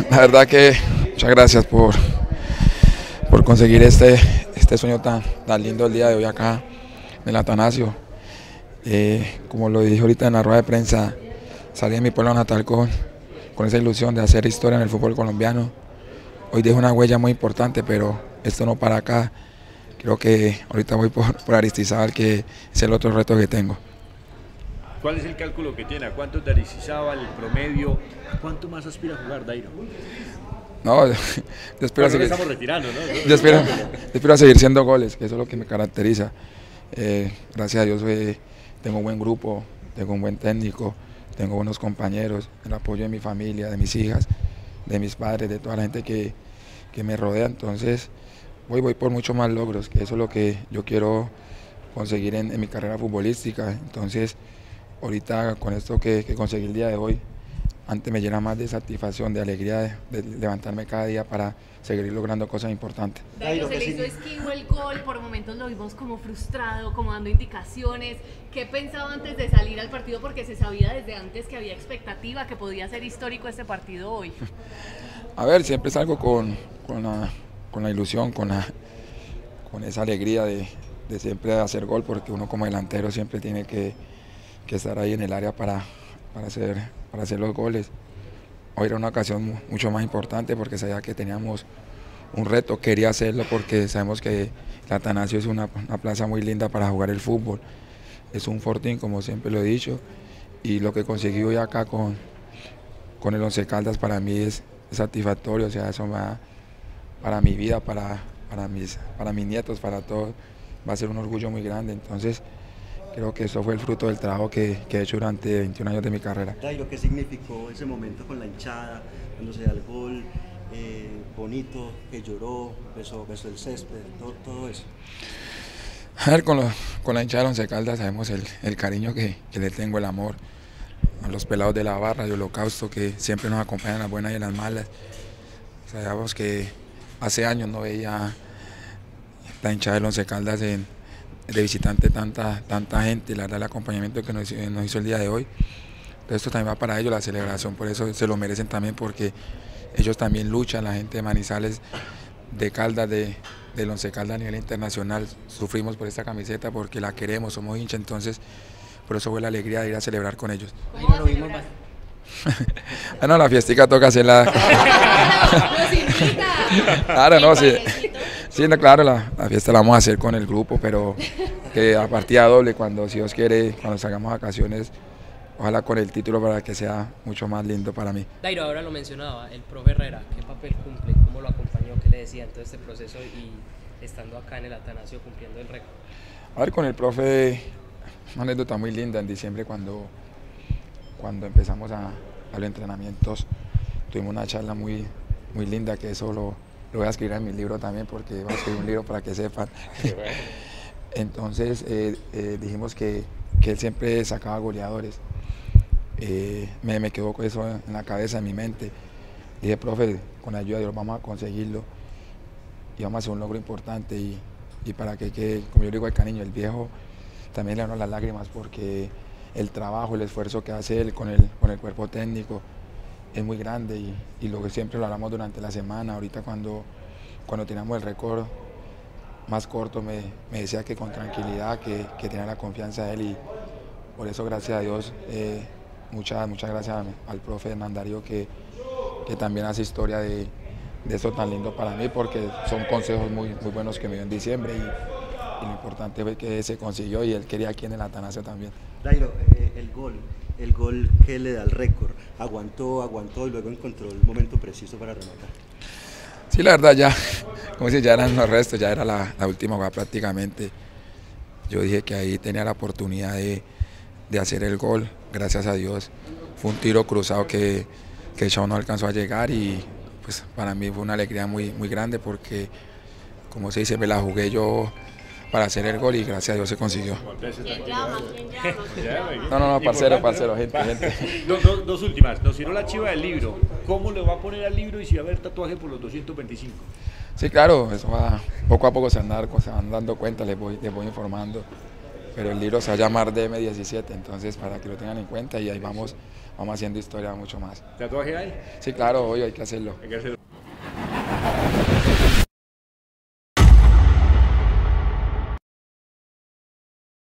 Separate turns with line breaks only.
La verdad que muchas gracias por conseguir este sueño tan lindo el día de hoy acá en el Atanasio. Como lo dije ahorita en la rueda de prensa, salí de mi pueblo natal con esa ilusión de hacer historia en el fútbol colombiano. Hoy dejo una huella muy importante, pero esto no para acá. Creo que ahorita voy por Aristizábal, que es el otro reto que tengo.
¿Cuál es el cálculo que tiene? ¿A cuánto de Aristizábal, el promedio? ¿A cuánto más aspira a jugar, Dairo?
No, yo espero seguir.
Estamos retirando, ¿no?
Yo espero seguir siendo goles, que eso es lo que me caracteriza. Gracias a Dios tengo un buen grupo, tengo un buen técnico, tengo buenos compañeros, el apoyo de mi familia, de mis hijas, de mis padres, de toda la gente que me rodea. Entonces voy por muchos más logros, que eso es lo que yo quiero conseguir en mi carrera futbolística. Entonces ahorita con esto que conseguí el día de hoy, antes me llena más de satisfacción, de alegría, de levantarme cada día para seguir logrando cosas importantes.
Dairo, se le hizo esquivo el gol, por momentos lo vimos como frustrado, como dando indicaciones. ¿Qué pensaba antes de salir al partido? Porque se sabía desde antes que había expectativa, que podía ser histórico este partido hoy.
A ver, siempre salgo con la ilusión, con esa alegría de siempre hacer gol, porque uno como delantero siempre tiene que estar ahí en el área para hacer los goles. Hoy era una ocasión mucho más importante porque sabía que teníamos un reto, quería hacerlo porque sabemos que el Atanasio es una plaza muy linda para jugar el fútbol. Es un fortín, como siempre lo he dicho, y lo que conseguí hoy acá con el Once Caldas para mí es satisfactorio. O sea, eso para mi vida, para mis nietos, para todos, va a ser un orgullo muy grande. Entonces creo que eso fue el fruto del trabajo que he hecho durante 21 años de mi carrera.
Dairo, ¿qué significó ese momento con la hinchada, cuando se da el gol, bonito, que lloró, besó el césped, todo eso?
A ver, con la hinchada de Once Caldas sabemos el cariño que le tengo, el amor a los pelados de la barra, de Holocausto, que siempre nos acompañan en las buenas y en las malas. Sabíamos que hace años no veía la hinchada del Once Caldas de visitante tanta gente, la verdad el acompañamiento que nos hizo el día de hoy. Entonces esto también va para ellos, la celebración, por eso se lo merecen también, porque ellos también luchan, la gente de Manizales, de Caldas, del Once Caldas a nivel internacional, sufrimos por esta camiseta porque la queremos, somos hinchas, entonces por eso fue la alegría de ir a celebrar con ellos.
¿Cómo lo vimos?
No, la fiestica toca hacerla. Claro, no, sí. Sí, no, claro, la fiesta la vamos a hacer con el grupo, pero que a partida doble, cuando si Dios quiere, cuando salgamos a vacaciones, ojalá con el título para que sea mucho más lindo para mí.
Dairo, ahora lo mencionaba, el profe Herrera, ¿qué papel cumple? ¿Cómo lo acompañó? ¿Qué le decía en todo este proceso y estando acá en el Atanasio cumpliendo el récord?
A ver, con el profe, una anécdota muy linda en diciembre cuando empezamos a los entrenamientos, tuvimos una charla muy linda, que eso lo voy a escribir en mi libro también, porque voy a escribir un libro para que sepan. Entonces dijimos que él siempre sacaba goleadores. Me quedó con eso en la cabeza, en mi mente. Dije, profe, con la ayuda de Dios vamos a conseguirlo y vamos a hacer un logro importante, y para que, como yo digo al cariño, el viejo también le dan las lágrimas, porque el trabajo, el esfuerzo que hace él con el cuerpo técnico es muy grande, y lo que siempre lo hablamos durante la semana. Ahorita cuando teníamos el récord más corto me decía que con tranquilidad, que tenía la confianza de él, y por eso gracias a Dios, muchas gracias al profe Hernán Darío, que también hace historia de eso tan lindo para mí, porque son consejos muy buenos que me dio en diciembre, y lo importante fue que se consiguió, y él quería aquí en el Atanasio también.
Dairo, el gol que le da el récord, aguantó y luego encontró el momento preciso para rematar.
Sí, la verdad ya, como si ya eran los restos, ya era la última jugada prácticamente. Yo dije que ahí tenía la oportunidad de hacer el gol, gracias a Dios. Fue un tiro cruzado que el chavo no alcanzó a llegar, y pues para mí fue una alegría muy grande, porque como se dice, me la jugué yo para hacer el gol, y gracias a Dios se consiguió.
¿Quién llama?
No, parcero, gente.
Dos últimas. Nos tiró la chiva del libro. ¿Cómo le va a poner al libro y si va a haber tatuaje por los 225?
Sí, claro, eso va, poco a poco se van dando cuenta, les voy informando. pero el libro se va a llamar DM17, entonces para que lo tengan en cuenta y ahí vamos haciendo historia mucho más.
¿Tatuaje hay?
Sí, claro, hoy hay que hacerlo.
Hay que hacerlo.